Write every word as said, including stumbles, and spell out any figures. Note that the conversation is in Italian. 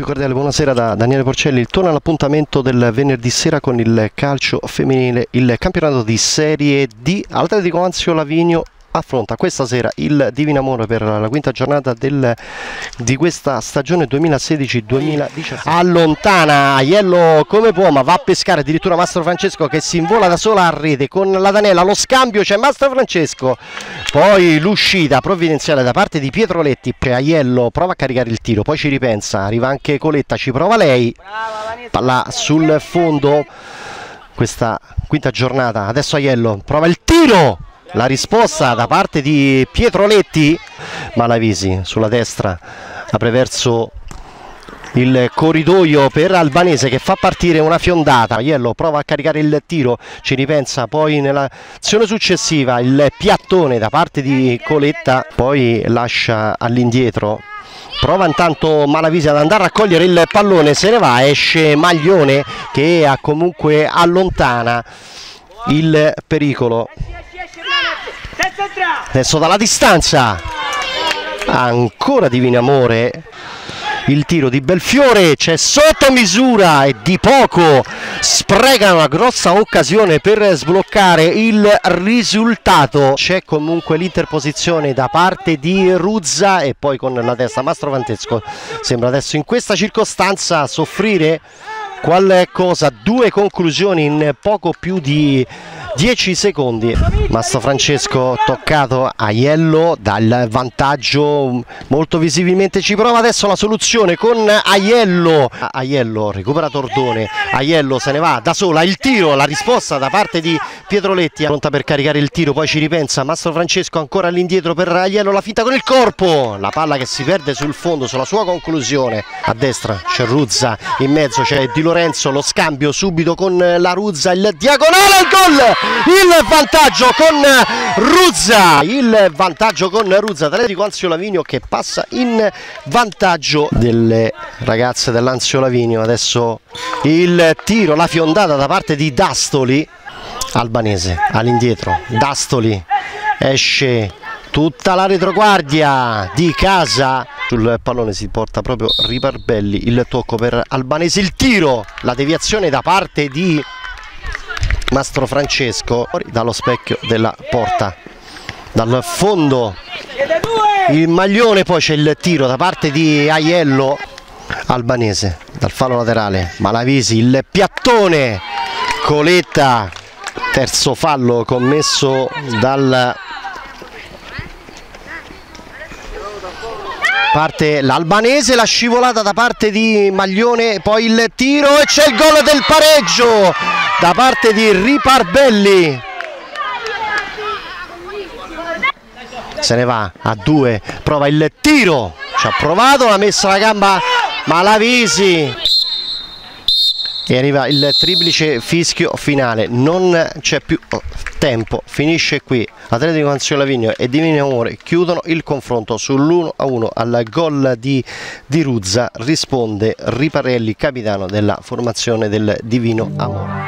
più cordiale buonasera da Daniele Porcelli. Torna all'appuntamento del venerdì sera con il calcio femminile, il campionato di Serie D. Atletico Anzio Lavigno affronta questa sera il Divino Amore per la quinta giornata del, di questa stagione duemilasedici duemiladiciassette. Allontana Aiello come può, ma va a pescare addirittura Mastro Francesco, che si invola da sola a rete con la Danella. Lo scambio, c'è Mastro Francesco, poi l'uscita provvidenziale da parte di Pietroletti. Aiello prova a caricare il tiro, poi ci ripensa, arriva anche Coletta, ci prova lei, palla sul fondo. Questa quinta giornata, adesso Aiello prova il tiro. La risposta da parte di Pietroletti, Malavisi sulla destra apre verso il corridoio per Albanese, che fa partire una fiondata. Aiello prova a caricare il tiro, ci ripensa, poi nell'azione successiva il piattone da parte di Coletta, poi lascia all'indietro. Prova intanto Malavisi ad andare a raccogliere il pallone, se ne va, esce Maglione che comunque allontana il pericolo. Adesso dalla distanza ancora Divino Amore, il tiro di Belfiore c'è sotto misura e di poco, spreca una grossa occasione per sbloccare il risultato. C'è comunque l'interposizione da parte di Ruzza e poi con la testa Mastro Francesco sembra adesso in questa circostanza soffrire qualcosa. Due conclusioni in poco più di dieci secondi. Mastro Francesco toccato, Aiello dal vantaggio molto visibilmente, ci prova adesso la soluzione con Aiello. Aiello recupera Tordone, Aiello se ne va da sola, il tiro, la risposta da parte di Pietroletti, pronta per caricare il tiro, poi ci ripensa Mastro Francesco ancora all'indietro per Aiello, la finta con il corpo, la palla che si perde sul fondo sulla sua conclusione. A destra c'è Ruzza, in mezzo c'è Di Lorenzo, lo scambio subito con la Ruzza, il diagonale, il gol! Il vantaggio con Ruzza, il vantaggio con Ruzza, Atletico Anzio Lavigno che passa in vantaggio delle ragazze dell'Anzio Lavigno. Adesso il tiro, la fiondata da parte di Dastoli, Albanese all'indietro, Dastoli, esce tutta la retroguardia di casa, sul pallone si porta proprio Riparbelli, il tocco per Albanese, il tiro, la deviazione da parte di Mastro Francesco dallo specchio della porta, dal fondo il Maglione, poi c'è il tiro da parte di Aiello. Albanese dal fallo laterale, Malavisi, il piattone, Coletta, terzo fallo commesso dal parte l'Albanese, la scivolata da parte di Maglione, poi il tiro e c'è il gol del pareggio da parte di Riparbelli. Se ne va a due, prova il tiro, ci ha provato, l'ha messa la gamba Malavisi e arriva il triplice fischio finale. Non c'è più tempo, finisce qui. Atletico Anzio Lavigno e Divino Amore chiudono il confronto sull'uno a uno. Al gol di, di Ruzza risponde Riparelli, capitano della formazione del Divino Amore.